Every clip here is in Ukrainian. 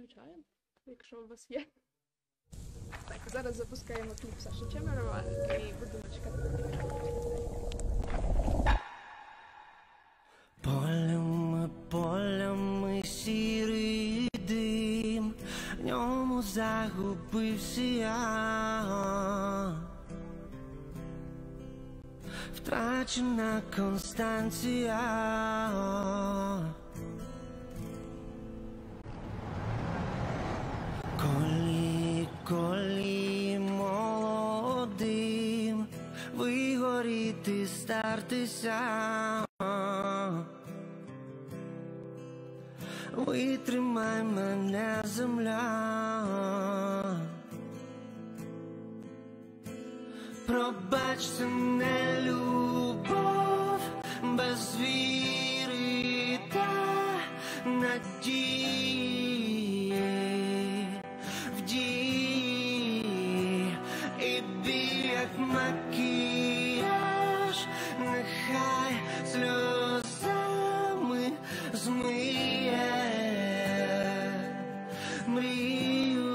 Включаємо, якщо у вас є. Так, зараз запускаємо кліп Саші Чемерова і будемо чекати. Полями сірий дим, в ньому загубився я. Втрачена Констанція. Коли молодим вигоріти, стартися, витримай мене, земля. Пробач, це не любов, без віри та надії, в дії і біль, як макіяж, нехай сльозами змиє мрію.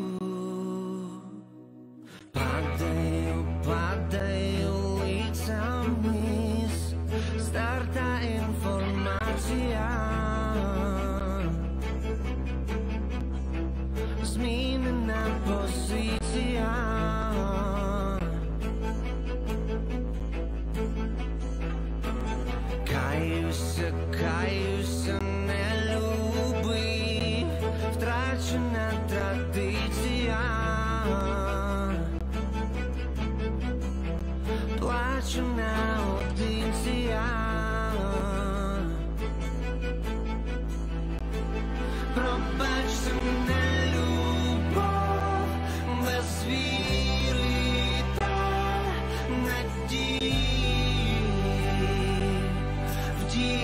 Падаю лицем вниз, старта інформація, змінена позиція. Каюся, не любив, втрачена традиція. Плачу наодинці я. Пробач, це не любов, без віри та надії, в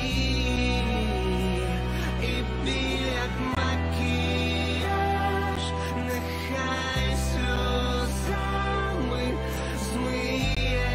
дії і біль, як макіяж, нехай сльозами змиє.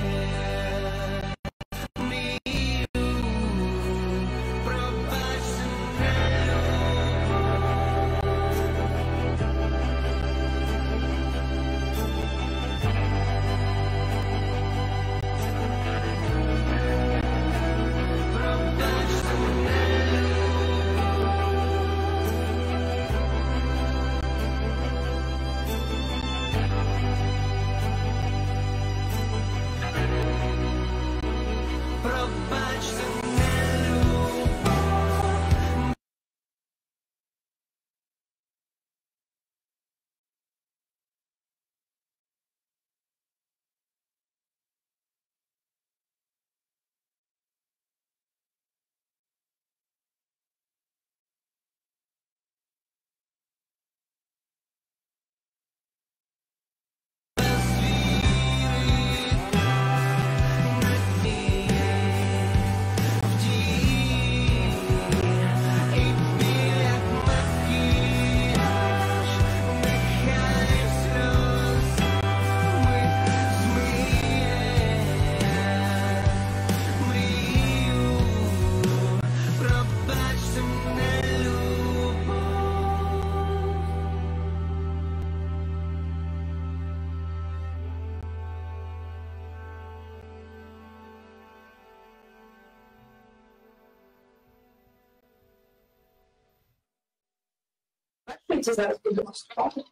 Це зараз будемо спати.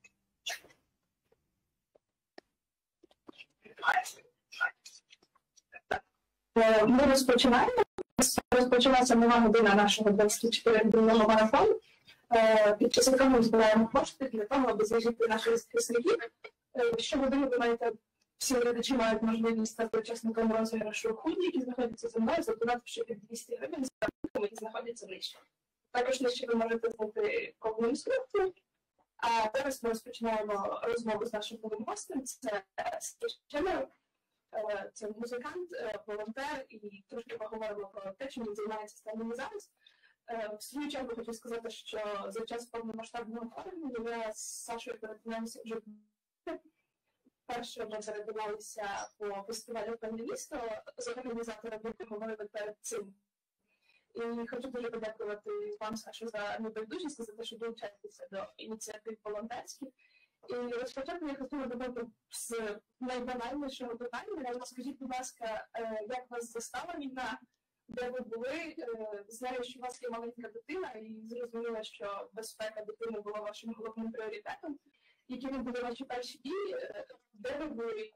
Ми розпочинаємо. Розпочалася нова година нашого 24-годинного марафону, під час якого ми збираємо кошти для того, аби зважити наших захисників. Щогодини ви маєте, всі глядачі мають можливість стати учасниками розіграшу худі, які знаходяться за мною, задонативши під 200 гривень за рахунками, які знаходяться нижче. Також нижче ви можете знайти повну інструкцію. А зараз ми розпочинаємо розмову з нашим новим гостем. Це Саша Чемеров. Це музикант, волонтер, і трошки поговоримо про те, чим він займається станом зараз. В свою чергу хочу сказати, що за час повномасштабного вторгнення я з Сашою перетинаємося вже перше ми передивалися по фестивалю «Певне місто», з організаторами якого говорили перед цим. І хочу дуже подякувати вам, Сашу, за небайдужість і за те, що долучаєтеся до ініціатив волонтерських. І розпочати я хотіла додати з найбанальнішого питання. Розкажіть, будь ласка, як вас застала війна, де ви були? Знаю, що у вас є маленька дитина, і зрозуміла, що безпека дитини була вашим головним пріоритетом. Які були ваші перші дії? Де ви були?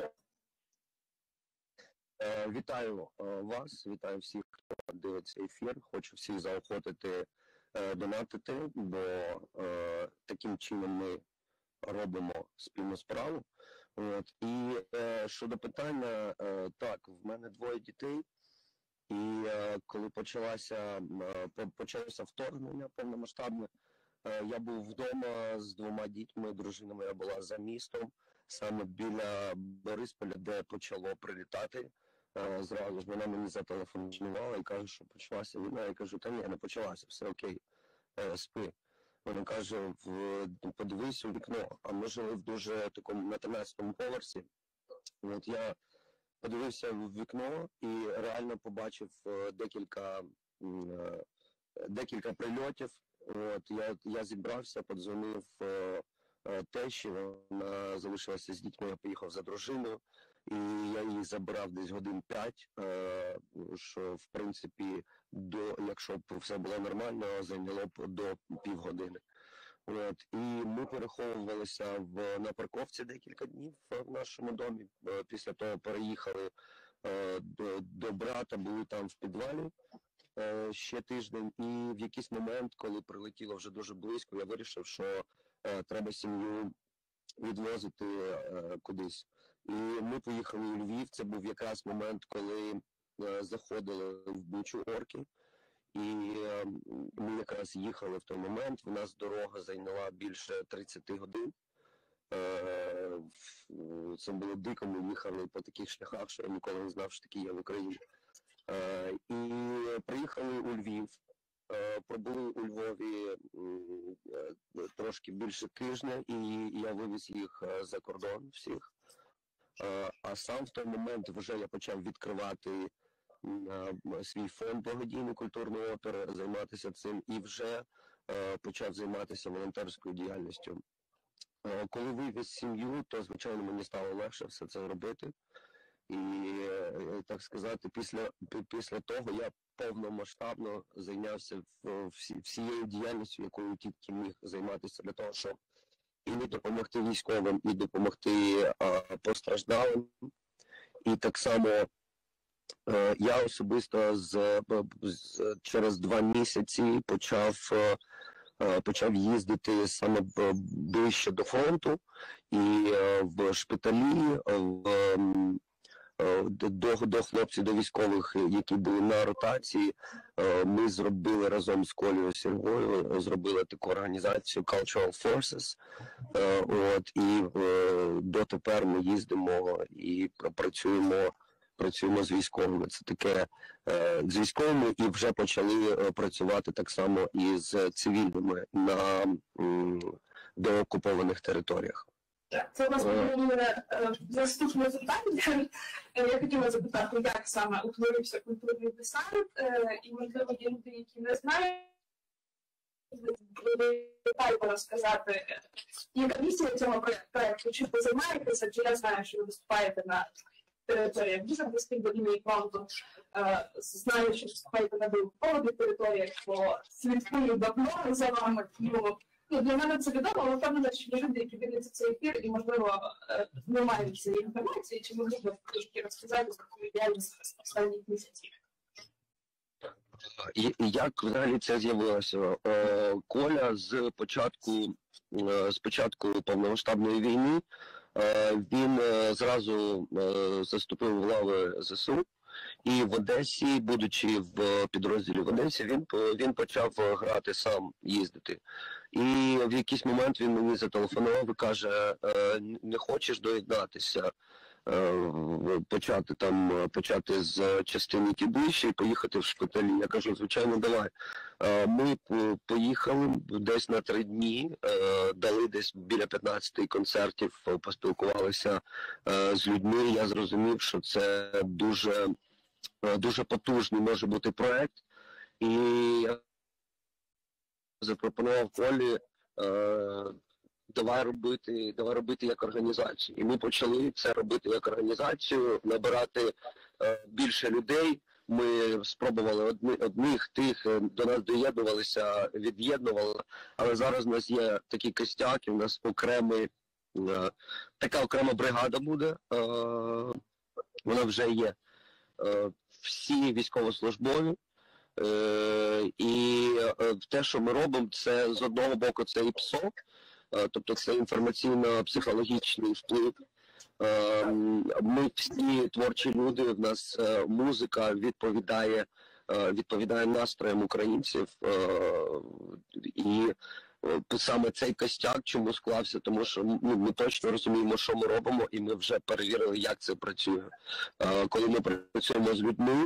Вітаю вас, вітаю всіх, хто дивиться ефір. Хочу всіх заохотити донатити, бо таким чином ми робимо спільну справу. От. І щодо питання, так, в мене 2 дітей, і коли почалося вторгнення повномасштабне, я був вдома з 2 дітьми, дружина моя була за містом, саме біля Борисполя, де почало прилітати. Зразу ж вона мені зателефонувала і каже, що почалася війна. Я кажу, та ні, не почалася, все окей, спи. Вона каже, подивись у вікно, а ми жили в дуже такому на 13-му поверсі. От я подивився в вікно і реально побачив декілька прильотів. От я зібрався, подзвонив тещі, вона залишилася з дітьми, я поїхав за дружиною. І я її забирав десь годин 5, що, в принципі, якщо б все було нормально, зайняло б до півгодини. От. І ми переховувалися на парковці декілька днів в нашому домі. Після того переїхали до брата, були там в підвалі ще тиждень. І в якийсь момент, коли прилетіло вже дуже близько, я вирішив, що треба сім'ю відвозити кудись. І ми поїхали у Львів, це був якраз момент, коли заходили в Бучу орки. І ми якраз їхали в той момент, в нас дорога зайняла більше 30 годин. Це було дико, ми їхали по таких шляхах, що я ніколи не знав, що такі є в Україні. І приїхали у Львів, пробули у Львові трошки більше тижня, і я вивіз їх за кордон всіх. А сам в той момент вже я почав відкривати свій фонд благодійної культурної опери, займатися цим і вже почав займатися волонтерською діяльністю. Коли вивіз сім'ю, то, звичайно, мені стало легше все це робити. І, так сказати, після того я повномасштабно зайнявся всією діяльністю, якою тільки міг займатися для того, щоб і допомогти військовим, і допомогти постраждалим. І так само я особисто через 2 місяці почав їздити саме ближче до фронту і в шпиталі, до хлопців, до військових, які були на ротації. Ми зробили разом з Колею Сергою, зробили таку організацію Cultural Forces. І дотепер ми їздимо і працюємо з військовими. Це таке з військовими, і вже почали працювати так само і з цивільними на деокупованих територіях. Це у нас буде наступне запитання. Я хотіла запитати, як саме утворився культурний десант, і, можливо, є люди, які не знають, детально розказати, яка місія цього проєкту, чим ви займаєтеся, чи я знаю, що ви виступаєте на територіях дуже близьких до лінії фронту, знаю, що виступаєте на деокупованих територіях, бо слідкую давно за вами. Для мене це відомо, але впевнена, що є люди, які дивляться цей ефір і, можливо, не мають цієї інформації, чи могли б трошки розказати про твою діяльність останніх місяців. І як взагалі це з'явилося? Коля з початку повномасштабної війни, він зразу заступив в лави ЗСУ. І в Одесі, будучи в підрозділі в Одесі, він почав грати сам, їздити. І в якийсь момент він мені зателефонував і каже, не хочеш доєднатися, почати з частини ближче і поїхати в шпиталі. Я кажу, звичайно, давай. Ми поїхали десь на 3 дні, дали десь біля 15 концертів, поспілкувалися з людьми. Я зрозумів, що це дуже потужний може бути проект. І я запропонував Колі, давай робити як організацію. І ми почали це робити як організацію, набирати більше людей. Ми спробували одних, тих, до нас доєднувалися, від'єднували, але зараз у нас є такий костяк, і у нас така окрема бригада буде, вона вже є. Всі військовослужбові, і те, що ми робимо, це з одного боку це і ПСО, тобто це інформаційно-психологічний вплив. Ми всі творчі люди, в нас музика відповідає настроям українців, і саме цей костяк чому склався, тому що ми точно розуміємо, що ми робимо, і ми вже перевірили, як це працює. Коли ми працюємо з людьми,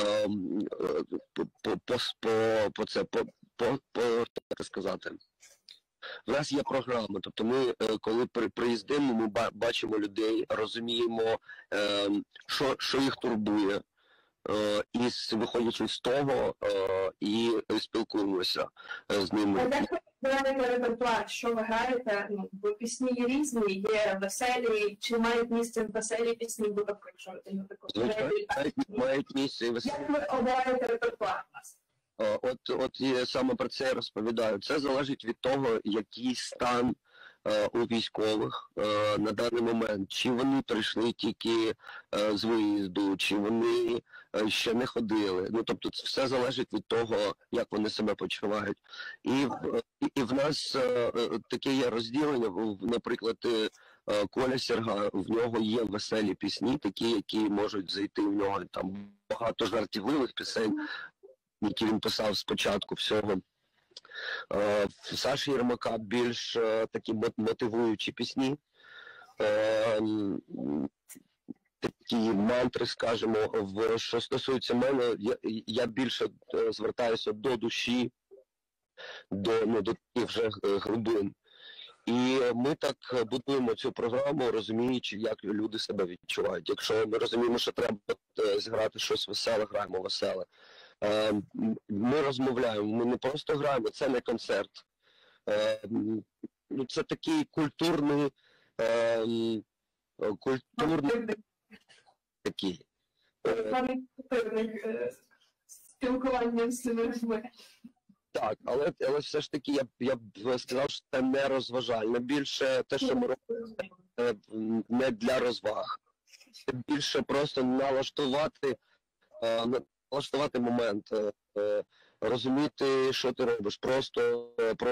в нас є програма, тобто ми, коли приїздимо, ми бачимо людей, розуміємо, що їх турбує, і виходячи з того, і спілкуємося з ними. А як ви граєте репертуар? Що ви граєте? Бо пісні є різні, є веселі, чи мають місце веселі пісні, бо так, якщо Звичайно, мають місце і веселі. Як ви обираєте репертуар у нас? От я саме про це розповідаю. Це залежить від того, який стан у військових на даний момент. Чи вони прийшли тільки з виїзду, чи вони ще не ходили. Ну, тобто це все залежить від того, як вони себе почувають. І в нас таке є розділення, наприклад, Коля Серга, в нього є веселі пісні, такі, які можуть зайти в нього, там багато жартівливих пісень, які він писав спочатку всього. В Саші Єрмака більш такі мотивуючі пісні, такі мантри, скажімо. Що стосується мене, я більше звертаюся до душі, до таких вже глибин. І ми так будуємо цю програму, розуміючи, як люди себе відчувають. Якщо ми розуміємо, що треба зіграти щось веселе, граємо веселе. Ми розмовляємо, ми не просто граємо, це не концерт. Це такий культурний такий. Спілкування з цими людьми. Так, але все ж таки я б сказав, що це не розважальне. Більше те, що ми робимо, не для розваг. Це більше просто налаштувати момент, розуміти, що ти робиш, просто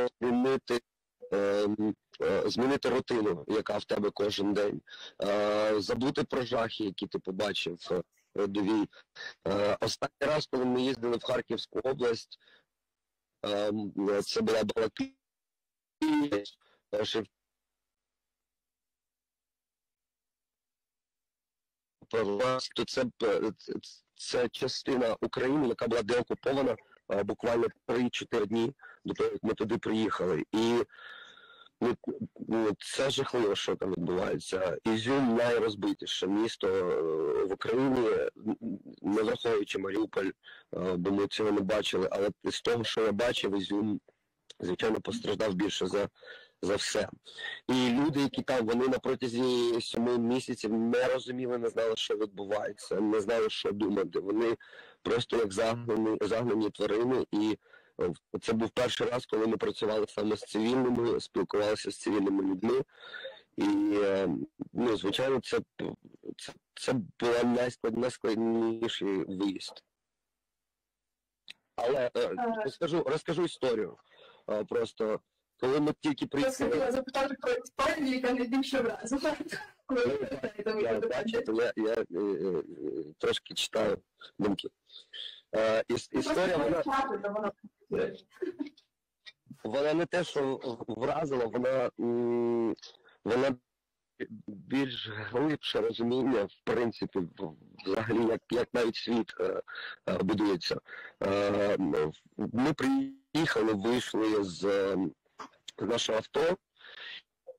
змінити рутину, яка в тебе кожен день, забути про жахи, які ти побачив в передовій. Останній раз, коли ми їздили в Харківську область, це була Балаклія, то це частина України, яка була деокупована буквально 3-4 дні до того, як ми туди приїхали. І це жахливо, що там відбувається. Ізюм найрозбитіше місто в Україні, не враховуючи Маріуполь, бо ми цього не бачили, але з того, що я бачив, Ізюм, звичайно, постраждав більше за все. І люди, які там, вони на протязі 7 місяців не розуміли, не знали, що відбувається, не знали, що думати. Вони просто як загнані тварини. І це був перший раз, коли ми працювали саме з цивільними, спілкувалися з цивільними людьми. І, звичайно, це був найскладніший виїзд. Але розкажу історію. Просто, коли ми тільки приїхали... Я запитати про історію, яка найбільше вразила. Я трошки читаю думки. Історія, вона не те, що вразила, вона більш глибше розуміння, в принципі, взагалі, як навіть світ будується. Ми приїхали, вийшли з нашого авто,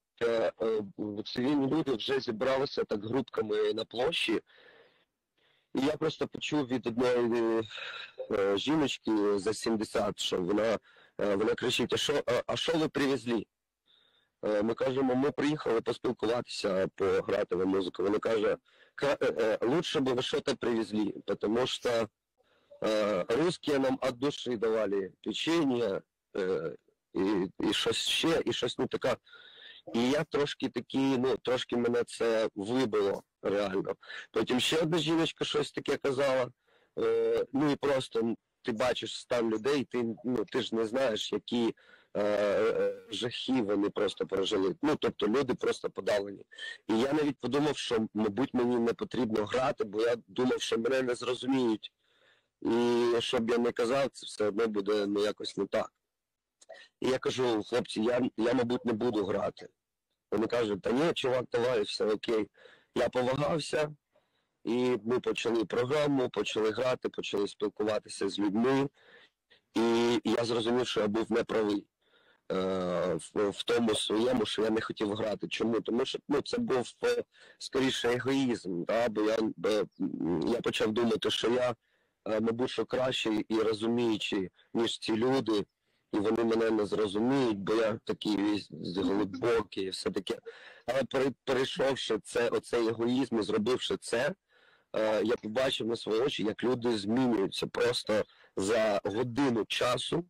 цивільні люди вже зібралися так групками на площі, І я просто почув від одної жіночки за 70, що вона кричить: а що ви привезли? Ми кажемо, ми приїхали поспілкуватися, пограти в музику. Вона каже, лучше бы вы что-то привезли, потому что русские нам от души давали печенье, і щось ще, і щось не таке. І я трошки такий, трошки мене це вибило реально. Потім ще одна жіночка щось таке казала, і просто ти бачиш стан людей, ти ж не знаєш, які жахи вони просто пережили. Тобто люди просто подавлені. І я навіть подумав, що, мабуть, мені не потрібно грати, бо я думав, що мене не зрозуміють. І щоб я не казав, це все одно буде якось не так. І я кажу, хлопці, я мабуть, не буду грати. Вони кажуть, та ні, чувак, давай, все окей. Я повагався, і ми почали програму, почали грати, почали спілкуватися з людьми. І я зрозумів, що я був неправий в тому своєму, що я не хотів грати. Чому? Тому що це був скоріше егоїзм, бо я почав думати, що я, мабуть, що кращий і розуміючий, ніж ці люди, і вони мене не зрозуміють, бо я такий глибокий і все таке. Але перейшовши оцей егоїзм і зробивши це, я побачив на свої очі, як люди змінюються. Просто за годину часу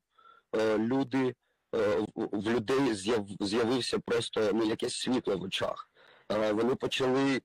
в людей з'явився просто якесь світло в очах. Вони почали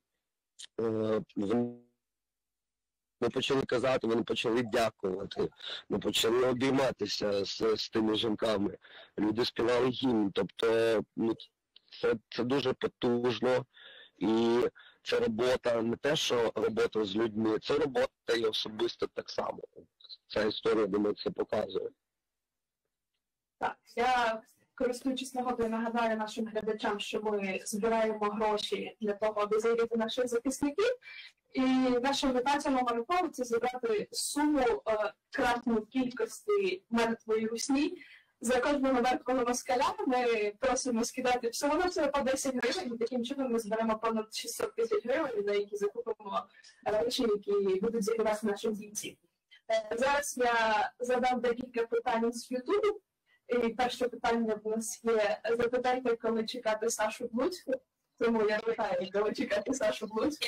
казати, вони почали дякувати, ми почали обійматися з тими жінками. Люди співали гімн. Тобто це дуже потужно. І це робота, не те, що робота з людьми, це робота і особисто так само. Ця історія, думаю, це показує. Так, я, користуючись нагодою, нагадаю нашим глядачам, що ми збираємо гроші для того, аби зайняти наших захисників. І наша мета цього марафону – це зібрати суму кратну кількості мертвої русні. За кожного мертвого москаля ми просимо скидати всього-навсього по 10 гривень, і таким чином ми зберемо понад 600 тисяч гривень, на які закупимо речі, які будуть зіграти наших бійців. Зараз я задам декілька питань з Ютубу. І перше питання в нас є: запитайте, коли чекати Сашу Блуцьку. Тому я питаю, коли чекати Сашу Блуцьку.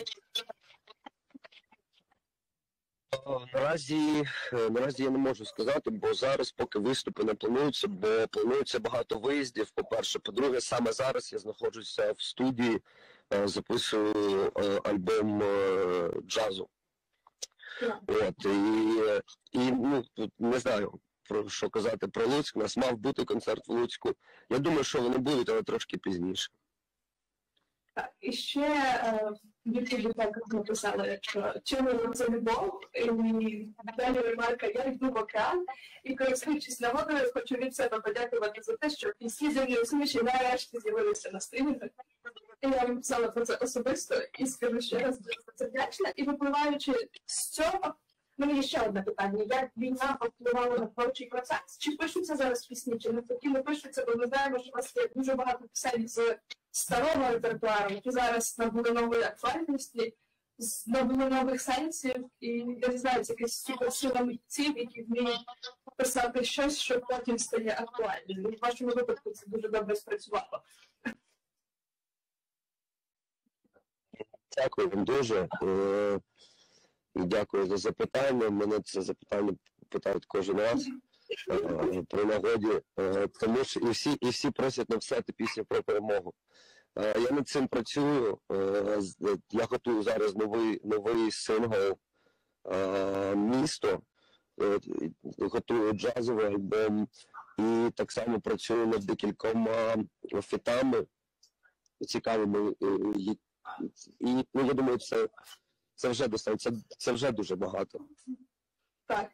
Наразі я не можу сказати, бо зараз поки виступи не плануються, бо планується багато виїздів, по-перше. По-друге, саме зараз я знаходжуся в студії, записую альбом джазу. І не знаю, що казати про Луцьк. У нас мав бути концерт в Луцьку. Я думаю, що вони будуть, але трошки пізніше. Так, і ще в Ютубі також написали, що чому це любов, і далі ремарка: я йду в океан, і користуючись нагодою, хочу від себе подякувати за те, що пісні «Землі суміші» нарешті з'явилися на стрімінгах. І я вам писала про це особисто, і скажу ще раз, дуже за це вдячна. І випливаючи з цього, мені є ще одне питання: як війна впливала на творчий процес? Чи пишуться зараз пісні, чи навпаки не пишуться? Бо ми знаємо, що у вас є дуже багато пісень з старого репертуару, які зараз набули нової актуальності, набули нових сенсів, і я не знаю, це якась суперсила митців, які вміють писати щось, що потім стає актуальним. І в вашому випадку це дуже добре спрацювало. Дякую вам дуже. Дякую за запитання. Мене це запитання питають кожен раз при нагоді, тому що і всі просять написати пісню про перемогу. Я над цим працюю. Я готую зараз новий сингл «Місто», готую джазовий альбом і так само працюю над декількома фітами цікавими. І я думаю, це вже достатньо, це вже дуже багато. Так.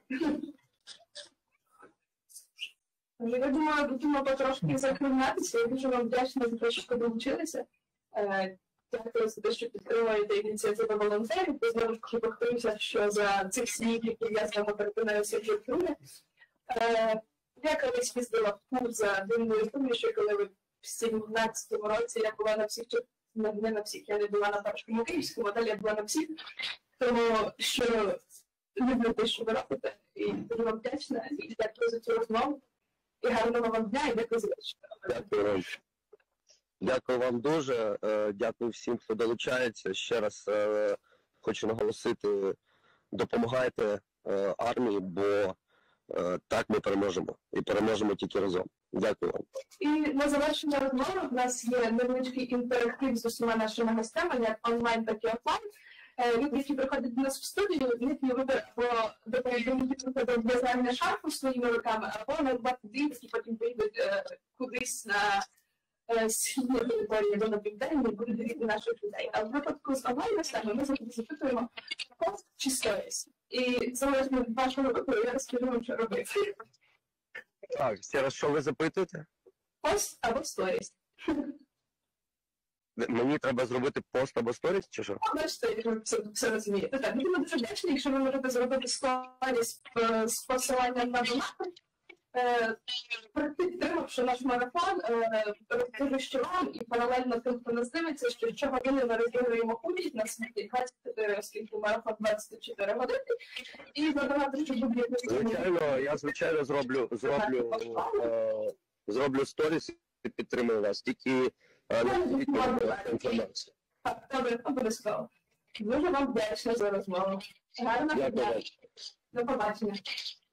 Я думаю, будемо потрошки закриватися. Я дуже вам вдячна за те, що долучилися. Дякую за те, що підтримуєте ініціативу волонтерів. Я знову ж таки повторюся, що за цих слів, які я з вами переконаюся вже втруне. Я колись їздила в тур за дивною історією, що коли ви в 17-му році я була на всіх не на всіх. Я не була на першому київському, далі я була на всіх. Тому що люблю те, що ви робите, і дуже вам вдячна, і дякую за цю розмову. І гарного вам дня, і дякую за вечір. Дякую вам. Дякую вам дуже. Дякую всім, хто долучається. Ще раз хочу наголосити, допомагайте армії, бо так ми переможемо. І переможемо тільки разом. Дякую вам. І на завершення розмови в нас є невеличкий інтерактив з усіма нашими гостями, як онлайн, так і офлайн. Люди, які приходять до нас в студію, їхній вибір або допомогти в'язання шарфу своїми руками, або нарубати дріт, і потім поїдуть кудись на східні території або на південні, і будуть гріти наших людей. А в випадку з онлайн-гостями ми завжди запитуємо пост чи сторіс. І залежно від вашого вибору, я розкажу вам, що робити. Так, ще раз, що ви запитуєте? Пост або сторіс. Мені треба зробити пост або сторіс, чи що? Бачите, як ви все розумієте. Так, будемо дуже вдячні, якщо ви можете зробити сторіс з посиланням на донат, підтримавши наш марафон, розкажу вам і паралельно тим, хто нас дивиться, що щогодини ми розігруємо худі, на світі 24, оскільки марафон 24 години, і задавати, що буде... Звичайно, я, звичайно, зроблю сторіс і підтримую вас, тільки інформацію. Так, добре, обов'язково. Дуже вам вдячна за розмову. Гарного дня. До побачення.